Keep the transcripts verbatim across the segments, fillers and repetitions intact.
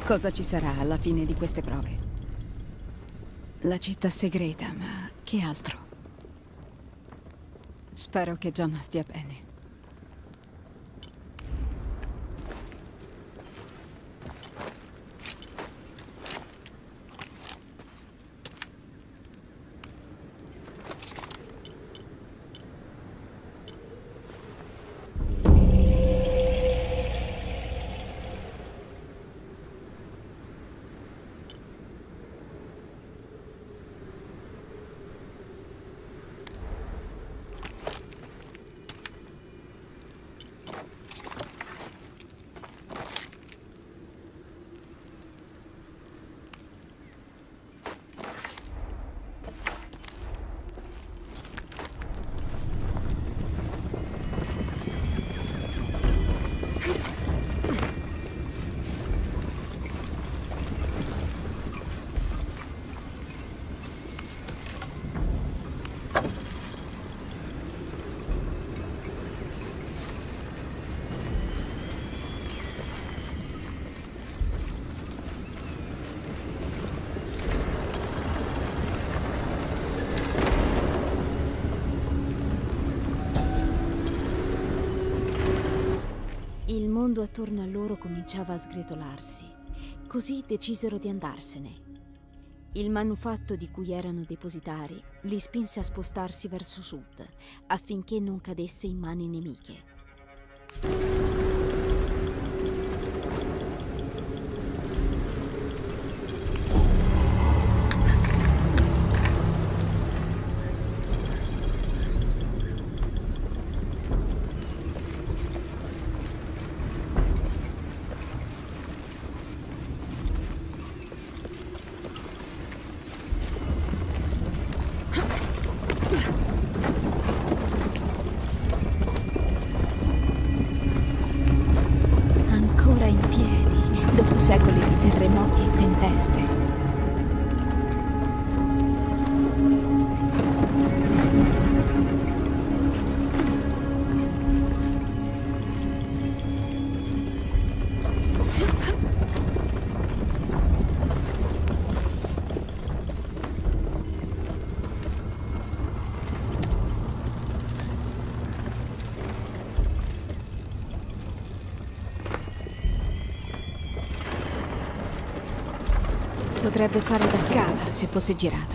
Cosa ci sarà alla fine di queste prove? La città segreta, ma che altro? Spero che John stia bene. Il mondo attorno a loro cominciava a sgretolarsi, così decisero di andarsene. Il manufatto di cui erano depositari li spinse a spostarsi verso sud, affinché non cadesse in mani nemiche. Secoli di terremoti e tempeste. Potrebbe fare da scala se fosse girata.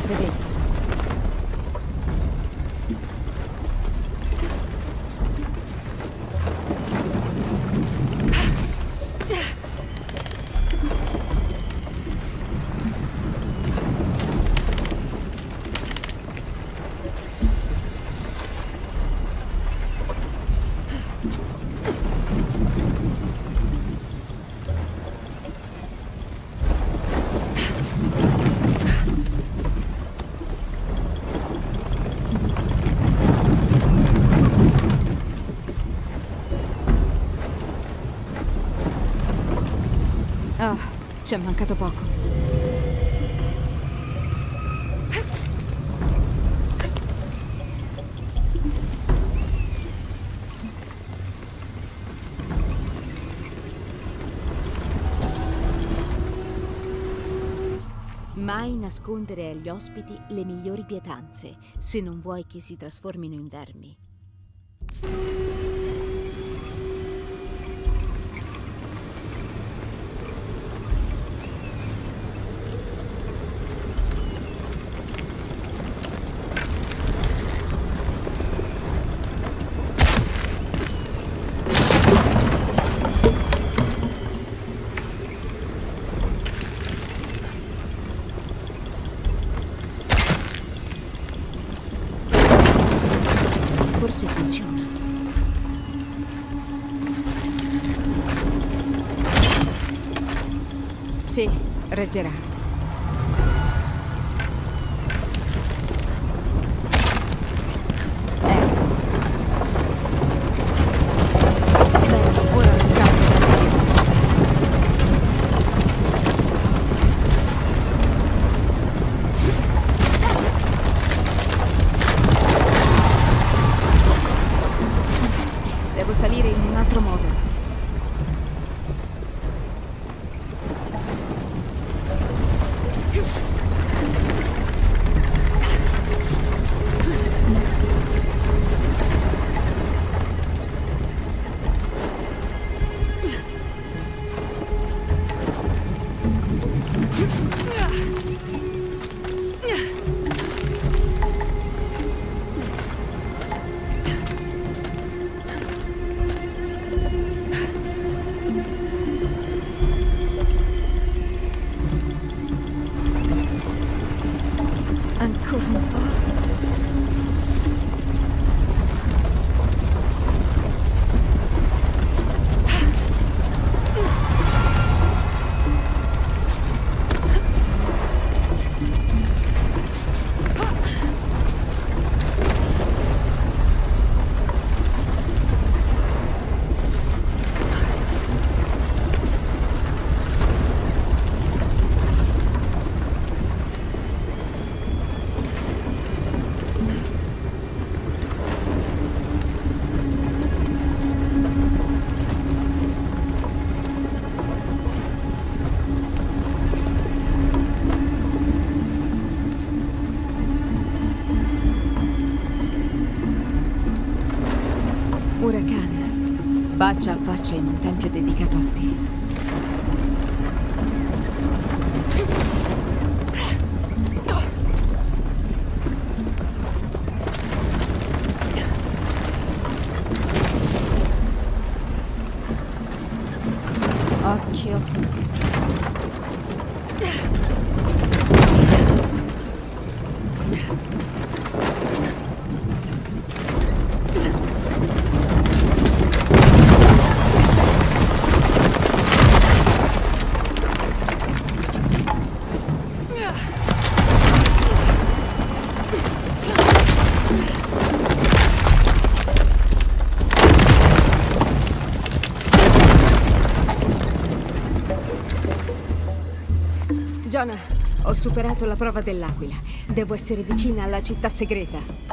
mentre vedi. Oh, ci è mancato poco. Mai nascondere agli ospiti le migliori pietanze, se non vuoi che si trasformino in vermi. Forse funziona. Sì, reggerà. Devo salire in un altro modo. Ancora un po'. Huracan, faccia a faccia in un tempio dedicato a te. Occhio. Jonah, ho superato la prova dell'aquila. Devo essere vicina alla città segreta.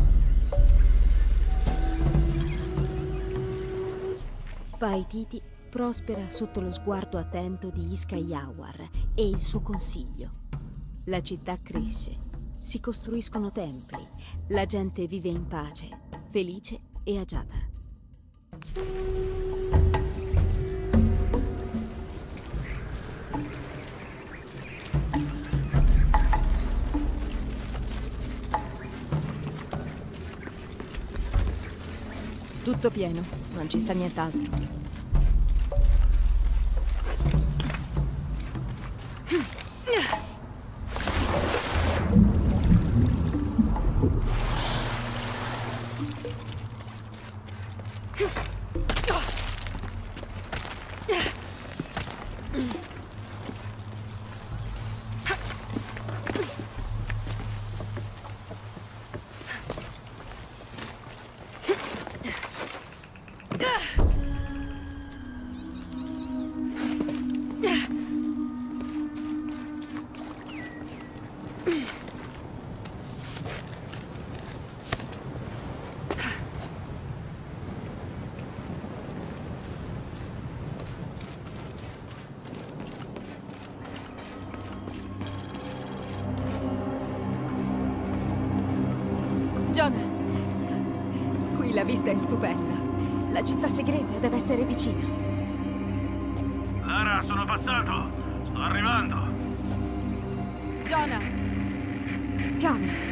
Paititi prospera sotto lo sguardo attento di Iskayawar e il suo consiglio. La città cresce, si costruiscono templi, la gente vive in pace, felice e agiata. Tutto pieno, non ci sta nient'altro. Jonah, qui la vista è stupenda. La città segreta deve essere vicina. Lara, sono passato. Sto arrivando. Jonah! Calma.